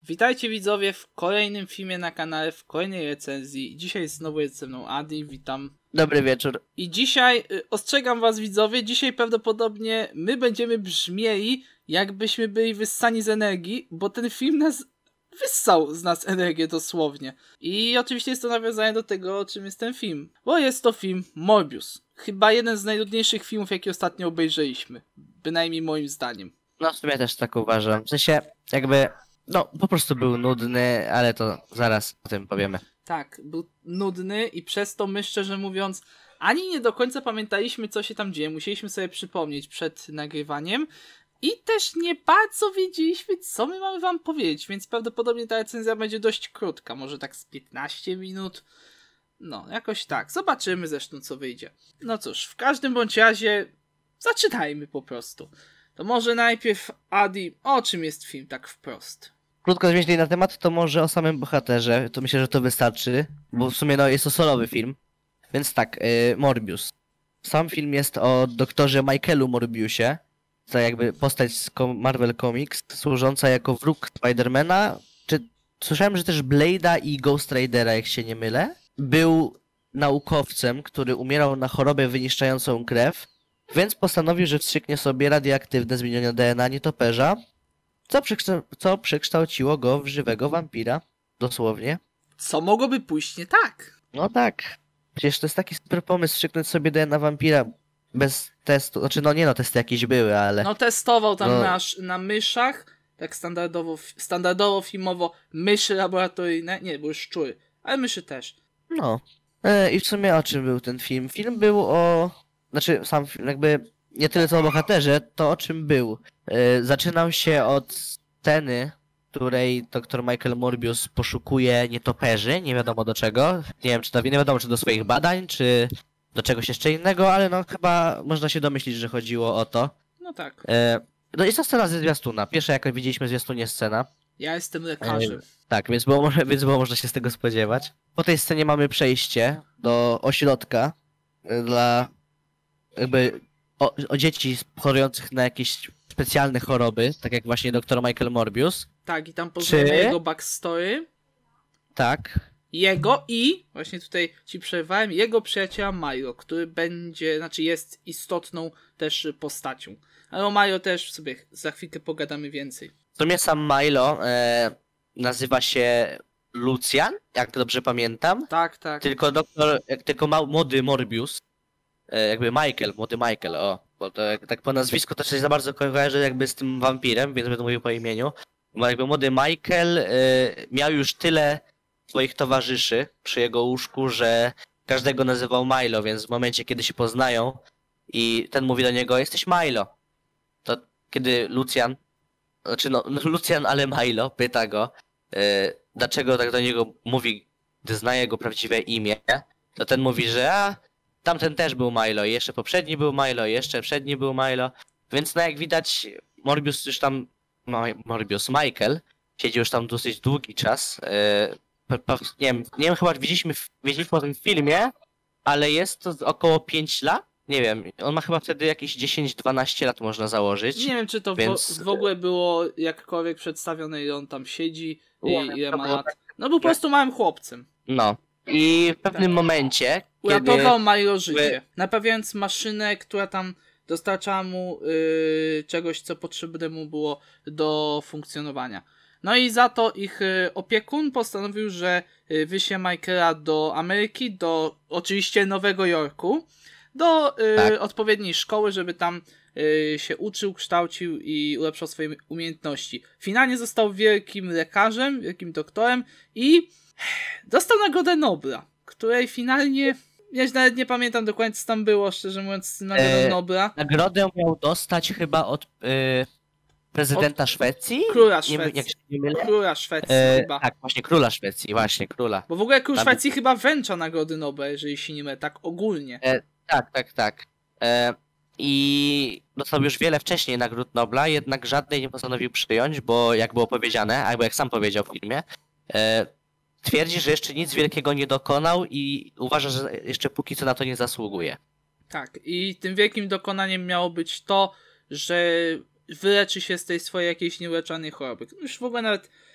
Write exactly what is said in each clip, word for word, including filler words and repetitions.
Witajcie widzowie w kolejnym filmie na kanale, w kolejnej recenzji. Dzisiaj znowu jest ze mną Adi, witam. Dobry wieczór. I dzisiaj, y, ostrzegam was widzowie, dzisiaj prawdopodobnie my będziemy brzmieli, jakbyśmy byli wyssani z energii, bo ten film nas wyssał z nas energię dosłownie. I oczywiście jest to nawiązanie do tego, czym jest ten film. Bo jest to film Morbius. Chyba jeden z najnudniejszych filmów, jaki ostatnio obejrzeliśmy. Bynajmniej moim zdaniem. No w sumie też tak uważam. W sensie jakby, no po prostu był nudny, ale to zaraz o tym powiemy. Tak, był nudny i przez to my, szczerze mówiąc, ani nie do końca pamiętaliśmy, co się tam dzieje. Musieliśmy sobie przypomnieć przed nagrywaniem i też nie bardzo wiedzieliśmy, co my mamy wam powiedzieć, więc prawdopodobnie ta recenzja będzie dość krótka, może tak z piętnaście minut. No, jakoś tak. Zobaczymy zresztą, co wyjdzie. No cóż, w każdym bądź razie zaczynajmy po prostu. To może najpierw, Adi, o czym jest film tak wprost? Krótko zmieślej na temat, to może o samym bohaterze. To myślę, że to wystarczy, bo w sumie no jest to solowy film. Więc tak, yy, Morbius. Sam film jest o doktorze Michaelu Morbiusie. To jakby postać z Marvel Comics, służąca jako wróg Spidermana. Czy słyszałem, że też Blade'a i Ghost Ridera, jak się nie mylę. Był naukowcem, który umierał na chorobę wyniszczającą krew, więc postanowił, że wstrzyknie sobie radioaktywne zmienione D N A nietoperza, co, przekształ- co przekształciło go w żywego wampira, dosłownie. Co mogłoby pójść nie tak? No tak, przecież to jest taki super pomysł, wstrzyknąć sobie D N A wampira bez testu, znaczy no nie no, testy jakieś były, ale... No testował tam No. na, na myszach, tak standardowo, standardowo filmowo, myszy laboratoryjne, nie, były szczury, ale myszy też. No. E, I w sumie o czym był ten film? Film był o... Znaczy sam film jakby nie tyle co o bohaterze, to o czym był. E, zaczynał się od sceny, w której doktor Michael Morbius poszukuje nietoperzy, nie wiadomo do czego. Nie wiem, czy to, nie wiadomo czy do swoich badań, czy do czegoś jeszcze innego, ale no chyba można się domyślić, że chodziło o to. No tak, E, no jest to scena ze zwiastuna. Pierwsza jak widzieliśmy w zwiastunie scena. ja jestem lekarzem. Tak, więc było, może- więc było można się z tego spodziewać. Po tej scenie mamy przejście do ośrodka y, dla jakby o, o dzieci chorujących na jakieś specjalne choroby, tak jak właśnie doktor Michael Morbius. Tak, i tam poznamy Czy- jego backstory, Tak. jego i, właśnie tutaj ci przerwałem, jego przyjaciela Milo, który będzie, znaczy jest istotną też postacią. Ale o Milo też sobie za chwilkę pogadamy więcej. W sumie sam Milo e, nazywa się Lucian, jak dobrze pamiętam. Tak, tak. Tylko doktor, jak tylko ma, młody Morbius, e, jakby Michael, młody Michael, o, bo to jak, tak po nazwisku to się za bardzo kojarzy jakby z tym wampirem, więc będę mówił po imieniu. Bo jakby młody Michael e, miał już tyle swoich towarzyszy przy jego łóżku, że każdego nazywał Milo, więc w momencie kiedy się poznają i ten mówi do niego, jesteś Milo, to kiedy Lucian, znaczy no, no Lucian, ale Milo pyta go, e, dlaczego tak do niego mówi, gdy zna jego prawdziwe imię, to ten mówi, że a, tamten też był Milo, i jeszcze poprzedni był Milo, i jeszcze przedni był Milo, więc no jak widać Morbius już tam, no, Morbius, Michael, siedzi już tam dosyć długi czas, e, pe- pe- nie wiem, nie wiem, chyba widzieliśmy, w- widzieliśmy o tym filmie, ale jest to z około pięć lat, nie wiem, on ma chyba wtedy jakieś dziesięć dwanaście lat można założyć. Nie wiem, czy to Więc- w, w ogóle było jakkolwiek przedstawione, ile on tam siedzi i Nie, ile to ma było lat. No był po prostu małym chłopcem. No. I w pewnym momencie, kiedy... Uratował Milo życie, naprawiając maszynę, która tam dostarczała mu yy, czegoś, co potrzebne mu było do funkcjonowania. No i za to ich yy, opiekun postanowił, że yy, wyśle Michaela do Ameryki, do oczywiście Nowego Jorku, do yy, Tak. odpowiedniej szkoły, żeby tam yy, się uczył, kształcił i ulepszał swoje umiejętności. Finalnie został wielkim lekarzem, wielkim doktorem i dostał Nagrodę Nobla, której finalnie, ja nawet nie pamiętam dokładnie co tam było, szczerze mówiąc, z Nagrodą E, Nobla. Nagrodę miał dostać chyba od y, prezydenta Szwecji? Króla Nie, wiem, jak Szwecji. się nie mylę. Króla Szwecji E, chyba. tak, właśnie króla Szwecji, właśnie króla. Bo w ogóle król Tam- Szwecji chyba wręcza Nagrody Nobla, jeżeli się nie mylę, tak ogólnie. E, tak, tak, tak. E, I dostał już wiele wcześniej nagród Nobla, jednak żadnej nie postanowił przyjąć, bo jak było powiedziane, albo jak sam powiedział w filmie, e, twierdzi, że jeszcze nic wielkiego nie dokonał i uważa, że jeszcze póki co na to nie zasługuje. Tak, i tym wielkim dokonaniem miało być to, że wyleczy się z tej swojej jakiejś nieuleczalnej choroby. Już w ogóle nawet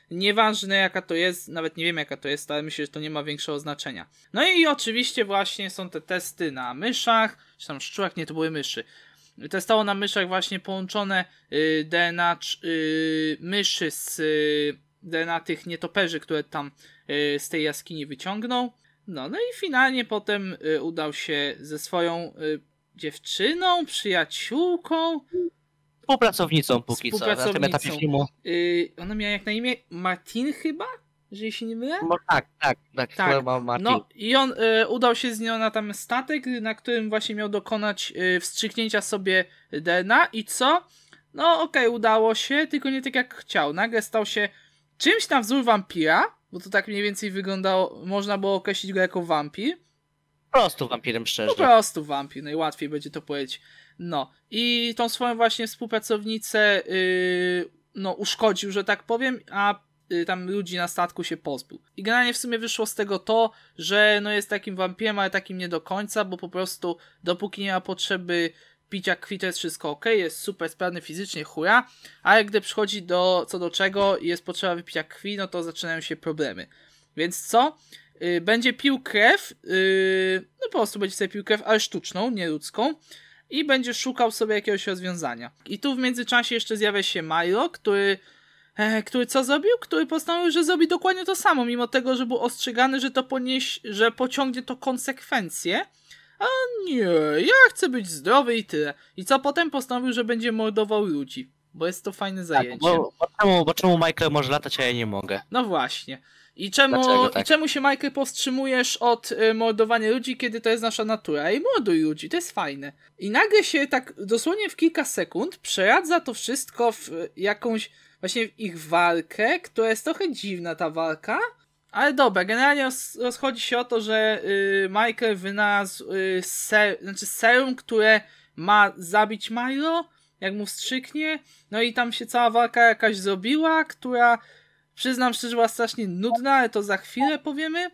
Nieważne jaka to jest, nawet nie wiem jaka to jest, ale myślę, że to nie ma większego znaczenia. No i oczywiście właśnie są te testy na myszach, czy tam szczurach, nie, to były myszy. Testowało na myszach właśnie połączone y, D N A y, myszy z y, D N A tych nietoperzy, które tam y, z tej jaskini wyciągnął. No, no i finalnie potem y, udał się ze swoją y, dziewczyną, przyjaciółką, Współpracownicą póki co, na tym etapie Współpracownicą. filmu. y, ona miała jak na imię Martin chyba? Jeżeli się nie mylę? No, tak, tak, tak, Tak, chyba ma Martin. no i on y, udał się z nią na tam statek, na którym właśnie miał dokonać y, wstrzyknięcia sobie D N A i co? No okej, okay, udało się, tylko nie tak jak chciał. Nagle stał się czymś na wzór wampira, bo to tak mniej więcej wyglądało, można było określić go jako wampir. Po prostu wampirem szczerze. Po prostu wampir, najłatwiej będzie to powiedzieć. No i tą swoją właśnie współpracownicę yy, no uszkodził, że tak powiem, a yy, tam ludzi na statku się pozbył. I generalnie w sumie wyszło z tego to, że no jest takim wampirem, ale takim nie do końca, bo po prostu dopóki nie ma potrzeby picia krwi, to jest wszystko ok, jest super sprawny fizycznie, hura, ale gdy przychodzi do co do czego i jest potrzeba wypicia krwi, no to zaczynają się problemy. Więc co? Yy, będzie pił krew, yy, no po prostu będzie sobie pił krew, ale sztuczną, nie ludzką, i będzie szukał sobie jakiegoś rozwiązania. I tu w międzyczasie jeszcze zjawia się Milo, który e, który co zrobił? Który postanowił, że zrobi dokładnie to samo, mimo tego, że był ostrzegany, że to ponieś, że pociągnie to konsekwencje. A nie, ja chcę być zdrowy i tyle. I co potem? Postanowił, że będzie mordował ludzi, bo jest to fajne zajęcie. Tak, bo, bo, czemu, bo czemu Michael może latać, a ja nie mogę? No właśnie. I czemu, tak? I czemu się, Michael, powstrzymujesz od y, mordowania ludzi, kiedy to jest nasza natura? I morduj ludzi, to jest fajne. I nagle się tak dosłownie w kilka sekund przeradza to wszystko w y, jakąś właśnie w ich walkę, która jest trochę dziwna, ta walka. Ale dobra, generalnie roz, rozchodzi się o to, że y, Michael wynalazł y, ser, znaczy serum, które ma zabić Milo, jak mu wstrzyknie. No i tam się cała walka jakaś zrobiła, która... Przyznam szczerze, była strasznie nudna, ale to za chwilę powiemy.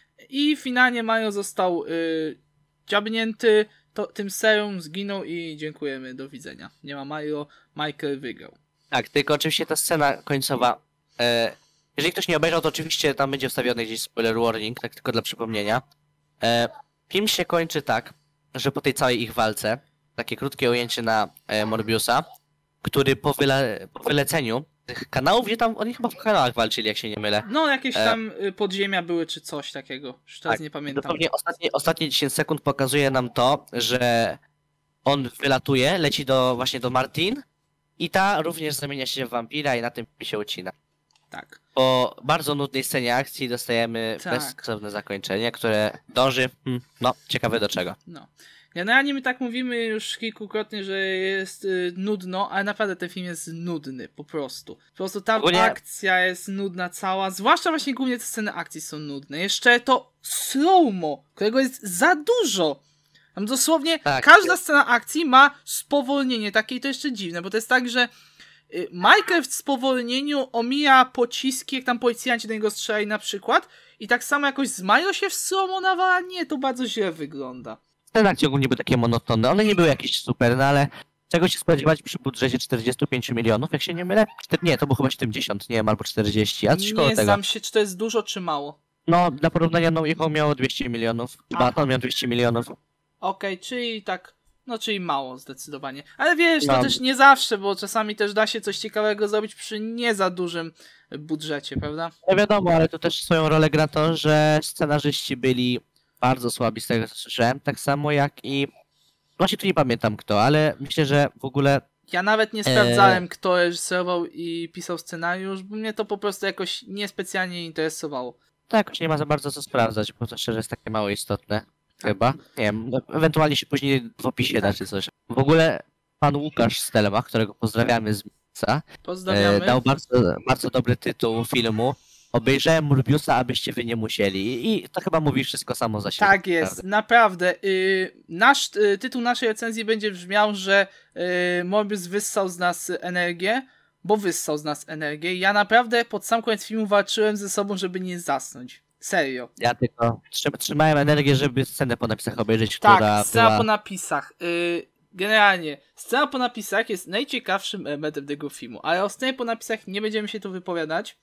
I finalnie Mario został yy, dziabnięty, to, tym serum zginął i dziękujemy, do widzenia. Nie ma Mario, Michael wygrał. Tak, tylko oczywiście ta scena końcowa, e, jeżeli ktoś nie obejrzał, to oczywiście tam będzie wstawiony gdzieś spoiler warning, tak tylko dla przypomnienia. E, film się kończy tak, że po tej całej ich walce, takie krótkie ujęcie na e, Morbiusa, który po, wyle, po wyleceniu tych kanałów, gdzie tam oni chyba w kanałach walczyli, jak się nie mylę. No, jakieś tam e... podziemia były, czy coś takiego. Już teraz tak, nie pamiętam. Dosłownie ostatnie, ostatnie dziesięć sekund pokazuje nam to, że on wylatuje, leci do właśnie do Martin i ta również zamienia się w wampira i na tym się ucina. Tak. Po bardzo nudnej scenie akcji dostajemy tak. bezsensowne zakończenie, które dąży, hmm, no, ciekawe do czego. No. Generalnie my tak mówimy już kilkukrotnie, że jest y, nudno, ale naprawdę ten film jest nudny, po prostu. Po prostu ta Ogólnie... akcja jest nudna cała, zwłaszcza właśnie głównie te sceny akcji są nudne. Jeszcze to slow-mo, którego jest za dużo. Tam dosłownie tak, każda jest. scena akcji ma spowolnienie, takie i to jeszcze dziwne, bo to jest tak, że y, Michael w spowolnieniu omija pociski, jak tam policjanci do niego strzelają na przykład, i tak samo jakoś z Mario się w slow-mo nawala, nie, to bardzo źle wygląda. Te akcje ogólnie były takie monotonne, one nie były jakieś super, no ale czego się spodziewać przy budżecie czterdziestu pięciu milionów, jak się nie mylę? Nie, to było chyba siedemdziesiąt, nie wiem, albo czterdzieści, a coś koło tego. Nie znam się, czy to jest dużo, czy mało. No, dla porównania, no Echo miało dwieście milionów, chyba to miał dwieście milionów. Okej, okay, czyli tak, no czyli mało zdecydowanie. Ale wiesz, no. to też nie zawsze, bo czasami też da się coś ciekawego zrobić przy nie za dużym budżecie, prawda? No wiadomo, ale tu też swoją rolę gra to, że scenarzyści byli bardzo słabi, z tego co słyszałem, tak samo jak i... Właśnie tu nie pamiętam kto, ale myślę, że w ogóle... Ja nawet nie sprawdzałem, e... kto reżyserował i pisał scenariusz, bo mnie to po prostu jakoś niespecjalnie interesowało. Tak, jakoś nie ma za bardzo co sprawdzać, bo to szczerze jest takie mało istotne, tak. chyba. Nie wiem, ewentualnie się później w opisie tak. da czy coś. W ogóle pan Łukasz Stelma, którego pozdrawiamy z miejsca, Pozdrawiamy. E, dał bardzo, bardzo dobry tytuł filmu. Obejrzałem Morbiusa, abyście wy nie musieli. I to chyba mówi wszystko samo za siebie. Tak jest, naprawdę. naprawdę. Yy, nasz, yy, tytuł naszej recenzji będzie brzmiał, że yy, Morbius wyssał z nas energię, bo wyssał z nas energię. Ja naprawdę pod sam koniec filmu walczyłem ze sobą, żeby nie zasnąć. Serio. Ja tylko trzymałem energię, żeby scenę po napisach obejrzeć, tak, która scena była... po napisach. Yy, generalnie, scena po napisach jest najciekawszym elementem tego filmu, ale o scenie po napisach nie będziemy się tu wypowiadać.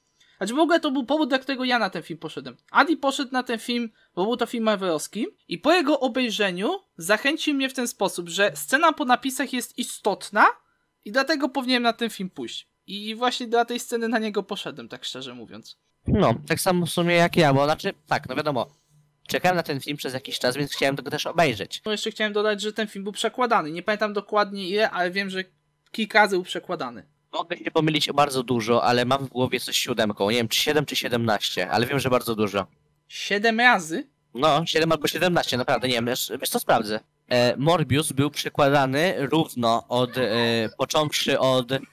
Znaczy w ogóle to był powód, dla którego ja na ten film poszedłem. Adi poszedł na ten film, bo był to film marvelowski i po jego obejrzeniu zachęcił mnie w ten sposób, że scena po napisach jest istotna i dlatego powinienem na ten film pójść. I właśnie dla tej sceny na niego poszedłem, tak szczerze mówiąc. No, tak samo w sumie jak ja, bo znaczy, tak, no wiadomo, czekałem na ten film przez jakiś czas, więc chciałem tego też obejrzeć. No jeszcze chciałem dodać, że ten film był przekładany. Nie pamiętam dokładnie ile, ale wiem, że kilka razy był przekładany. Mogę się pomylić o bardzo dużo, ale mam w głowie coś z siódemką. Nie wiem, czy siedem, czy siedemnaście, ale wiem, że bardzo dużo. Siedem razy? No, siedem albo siedemnaście, naprawdę, nie wiem, wiesz, wiesz co, sprawdzę. E, Morbius był przekładany równo od, e, począwszy od e,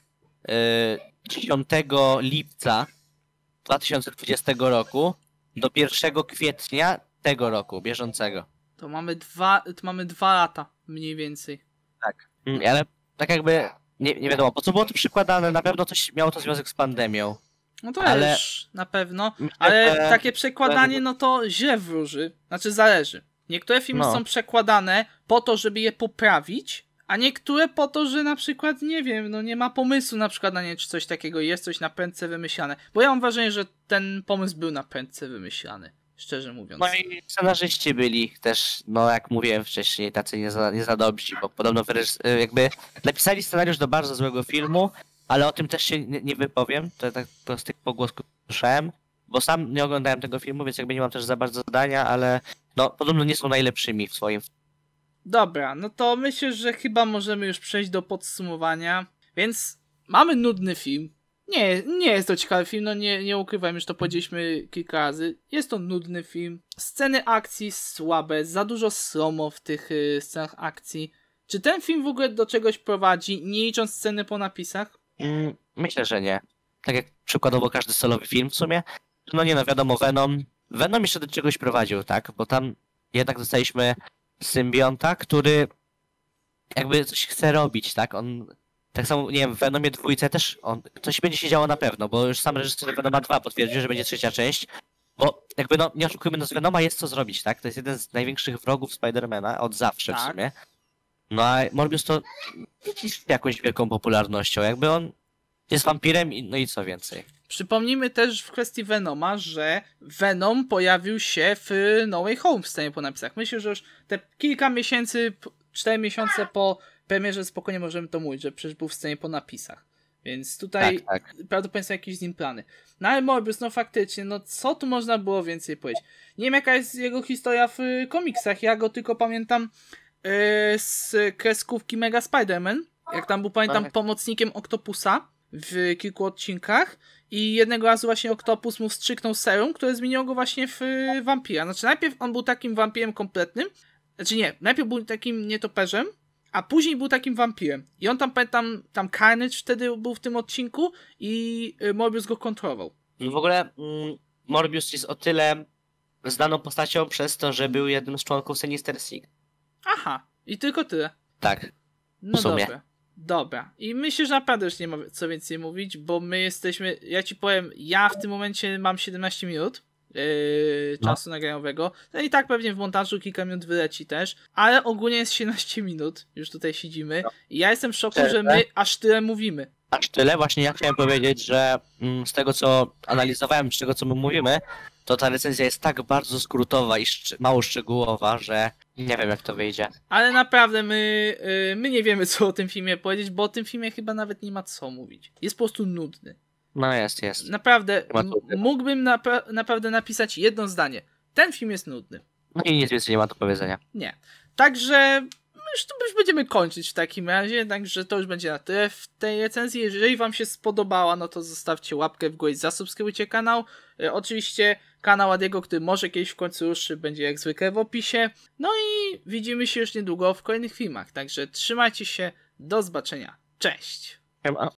dziesiątego lipca dwa tysiące dwudziestego roku do pierwszego kwietnia tego roku, bieżącego. To mamy dwa, to mamy dwa lata, mniej więcej. Tak. Mm, ale tak jakby, nie, nie wiadomo, po co było to przykładane, na pewno coś miało to związek z pandemią. No to Ale- też na pewno, Myślę, ale że- takie przekładanie no to źle wróży, znaczy zależy. Niektóre filmy No. są przekładane po to, żeby je poprawić, a niektóre po to, że na przykład, nie wiem, no nie ma pomysłu na przykład na nie, czy coś takiego jest, coś na prędce wymyślane. Bo ja mam wrażenie, że ten pomysł był na prędce wymyślany, szczerze mówiąc. No i scenarzyści byli też, no jak mówiłem wcześniej, tacy nie za, nie za dobrzy, bo podobno wyreż- jakby napisali scenariusz do bardzo złego filmu, ale o tym też się nie, nie wypowiem, to tak to z tych pogłosków słyszałem, bo sam nie oglądałem tego filmu, więc jakby nie mam też za bardzo zdania, ale no podobno nie są najlepszymi w swoim. Dobra, no to myślę, że chyba możemy już przejść do podsumowania. Więc mamy nudny film. Nie, nie jest to ciekawy film, no nie, nie ukrywam, już to powiedzieliśmy kilka razy. Jest to nudny film. Sceny akcji słabe, za dużo slomo w tych y, scenach akcji. Czy ten film w ogóle do czegoś prowadzi, nie licząc sceny po napisach? Mm, myślę, że nie. Tak jak przykładowo każdy solowy film w sumie. No nie no, wiadomo, Venom. Venom jeszcze do czegoś prowadził, tak? Bo tam jednak dostaliśmy symbionta, który jakby coś chce robić, tak? On tak samo, nie wiem, w Venomie dwójce też on, coś będzie się działo na pewno, bo już sam reżyser Venoma dwa potwierdził, że będzie trzecia część. Bo jakby no, nie oszukujmy, no z Venoma jest co zrobić, tak? To jest jeden z największych wrogów Spidermana od zawsze Tak. w sumie. No a Morbius to jest jakąś wielką popularnością, jakby on jest wampirem i no i co więcej. Przypomnijmy też w kwestii Venoma, że Venom pojawił się w No Way Home w scenie po napisach. Myślę, że już te kilka miesięcy, p- cztery miesiące po premierze spokojnie możemy to mówić, że przecież był w scenie po napisach. Więc tutaj Tak, tak. prawdopodobnie są jakieś z nim plany. No ale Morbius, no faktycznie, no co tu można było więcej powiedzieć? Nie wiem jaka jest jego historia w y, komiksach, ja go tylko pamiętam y, z kreskówki Mega Spider-Man, jak tam był, pamiętam, Tak. pomocnikiem Octopusa w kilku odcinkach i jednego razu właśnie Octopus mu wstrzyknął serum, które zmieniło go właśnie w y, wampira. Znaczy najpierw on był takim wampirem kompletnym, znaczy nie, najpierw był takim nietoperzem, a później był takim wampirem. I on tam, pamiętam, tam Carnage wtedy był w tym odcinku i y, Morbius go kontrolował. W ogóle mm, Morbius jest o tyle znaną postacią przez to, że był jednym z członków Sinister Six. Aha, i tylko tyle. Tak. No W sumie. dobra. Dobra. I myślę, że naprawdę już nie ma co więcej mówić, bo my jesteśmy, ja ci powiem, ja w tym momencie mam siedemnaście minut yy, No. czasu nagraniowego. No i tak pewnie w montażu kilka minut wyleci też, ale ogólnie jest siedemnaście minut, już tutaj siedzimy. I ja jestem w szoku, że my aż tyle mówimy. Aż tyle. Właśnie ja chciałem powiedzieć, że mm, z tego co analizowałem, z tego co my mówimy, to ta recenzja jest tak bardzo skrótowa i szcz- mało szczegółowa, że nie wiem jak to wyjdzie. Ale naprawdę my, yy, my nie wiemy co o tym filmie powiedzieć, bo o tym filmie chyba nawet nie ma co mówić. Jest po prostu nudny. No jest, jest. Naprawdę, Nie ma co m- mógłbym napra- naprawdę napisać jedno zdanie. Ten film jest nudny. No i nic więcej nie ma do powiedzenia. Nie. Także już, to już będziemy kończyć w takim razie, także to już będzie na tyle w tej recenzji. Jeżeli wam się spodobała, no to zostawcie łapkę w górę i zasubskrybujcie kanał. E, oczywiście kanał Adiego, który może kiedyś w końcu ruszy, będzie jak zwykle w opisie. No i widzimy się już niedługo w kolejnych filmach. Także trzymajcie się, do zobaczenia. Cześć! Siema.